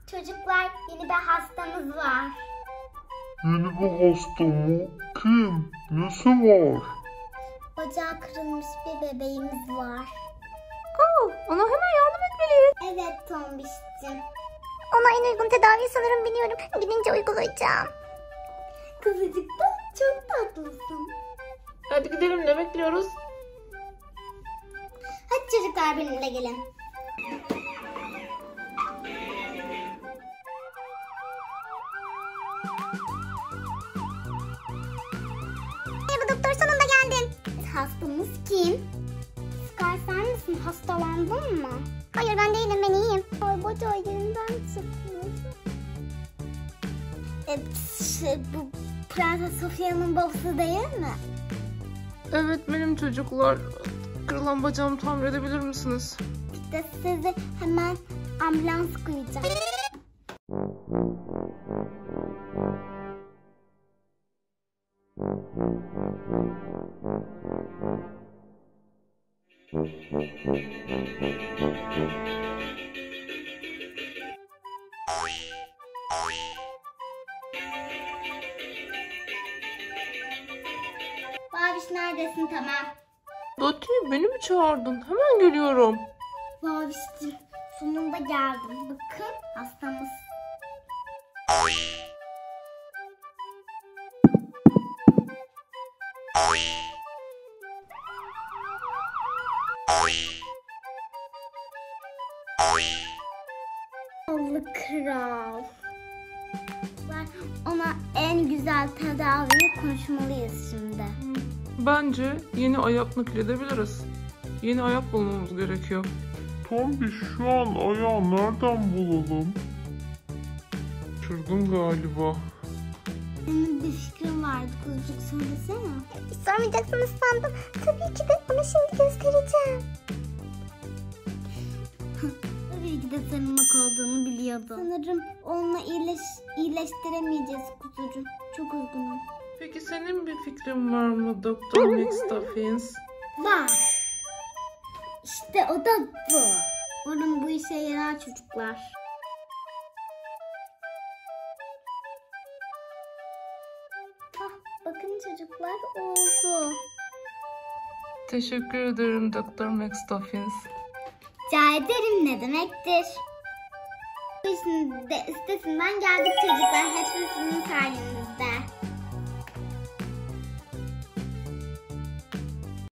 Çocuklar, yeni bir hastamız var. Yeni bir hasta mı? Kim? Nesi var? Bacağı kırılmış bir bebeğimiz var. Ona hemen yardım etmeliyiz. Evet Tombiş'cim. Ona en uygun tedaviyi sanırım biliyorum. Gidince uygulayacağım. Kızıcık da çok tatlısın. Hadi gidelim, ne bekliyoruz? Hadi çocuklar benimle gelin. Merhaba doktor, sonunda geldin. Hastamız kim? Sky, sen misin? Hastalandın mı? Hayır, ben değilim, ben iyiyim. Ay, bacağı yerinden çıkmış. Bu Prenses Sofia'nın babası değil mi? Evet, benim çocuklar. Kırılan bacağımı tamir edebilir misiniz? İşte sizi hemen ambulans koyacağım. Babiş, neredesin? Tamam. Doti, beni mi çağırdın? Hemen geliyorum. Babiş'cim, sonunda geldim. Bakın hastamız. Oğlu kral. Ona en güzel tedaviyi konuşmalıyız şimdi. Bence yeni ayak nakledebiliriz. Yeni ayak bulmamız gerekiyor. Tombiş, şu an ayağı nereden bulalım? Çırgın galiba. Senin bir fikrin vardı kuzucuk, söylesene. Hiç sormayacaksınız sandım. Tabii ki de ona şimdi göstereceğim. Tabii ki de sarılmak olduğunu biliyordum. Sanırım onunla iyileştiremeyeceğiz kuzucuğum. Çok üzgünüm. Peki senin bir fikrin var mı Doktor McStuffins? Var. İşte o da bu. Umarım bu işe yarar çocuklar. Bakın çocuklar, oldu. Teşekkür ederim Doktor McStuffins. Rica ederim, ne demektir. Bu işin de üstesinden geldik çocuklar. Hepsi sizin sayenizde.